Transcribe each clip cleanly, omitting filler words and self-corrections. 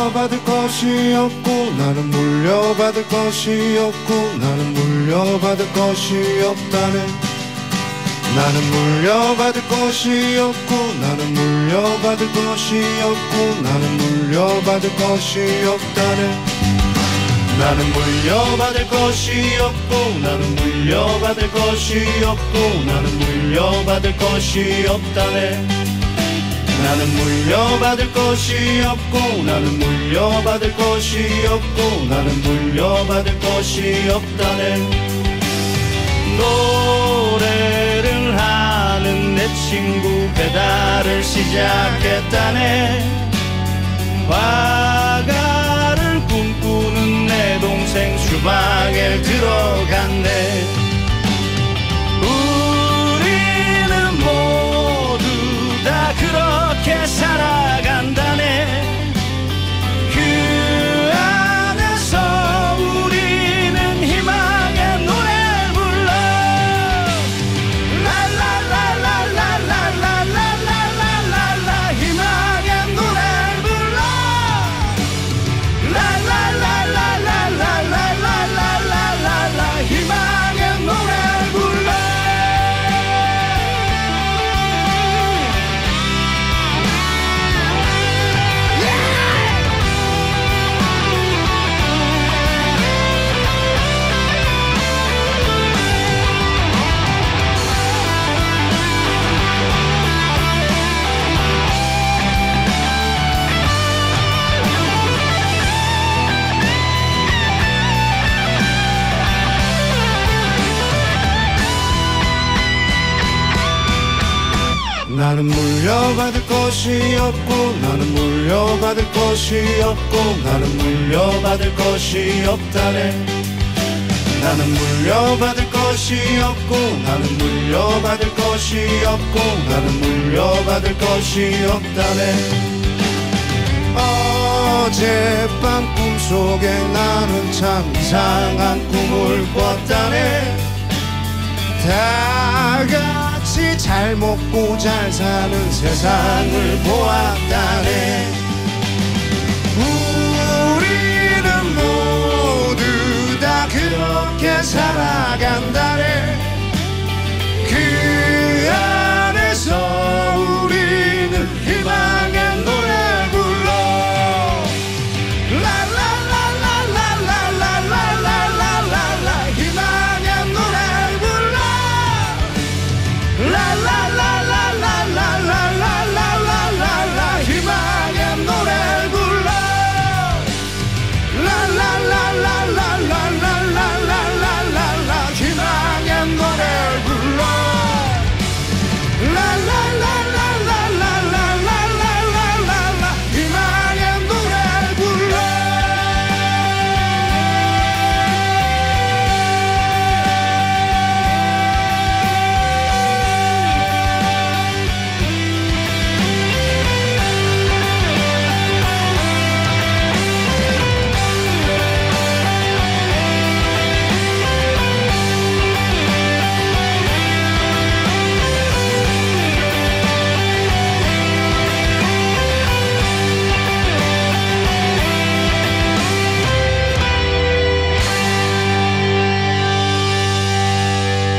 물려받을 것이 없고 나는 물려받을 것이 없고 나는 물려받을 것이 없다네. 나는 물려받을 것이 없고 나는 물려받을 것이 없고 나는 물려받을 것이 없다네. 나는 물려받을 것이 없고 나는 물려받을 것이 없고 나는 물려받을 것이 없다네. 나는 물려받을 것이 없고 나는 물려받을 것이 없고 나는 물려받을 것이 없다네. 노래를 하는 내 친구 배달을 시작했다네. 화가를 꿈꾸는 내 동생 주방에 들어갔네. 우리는 모두 다 그렇게 살아간다네. 그 안에서 우리는 희망의 노래를 불러. 랄랄랄랄랄랄랄랄랄랄라 희망의 노래를 불러. 랄랄랄랄랄랄랄랄랄라 희망의 노래를 불러. 나는 물려받을 것이 없고 나는 물려받을 것이 없고 나는 물려받을 것이 없다네. 나는 물려받을 것이 없고 나는 물려받을 것이 없고 나는 물려받을 것이 없다네. 어젯밤 꿈속에 나는 참 이상한 꿈을 꿨다네. 다 같이 잘 먹고 잘 사는 세상을 보았다네. 우리는 모두 다 그렇게 살아간다네. 그 안에서 우리는 희망의 노래 불러. 랄랄랄랄랄랄랄랄랄라 희망의 노래 불러. 랄랄랄랄랄랄랄랄라 희망의 노래를 불러. 랄랄랄랄랄랄랄랄라 희망의 노래를 불러. 랄랄랄랄랄랄랄랄라 희망의 노래를 불러.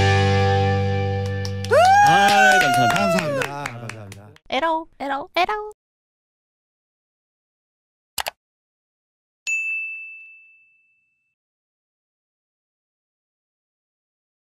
감사합니다. 감사합니다. 감사합니다. 에러 에러 에러.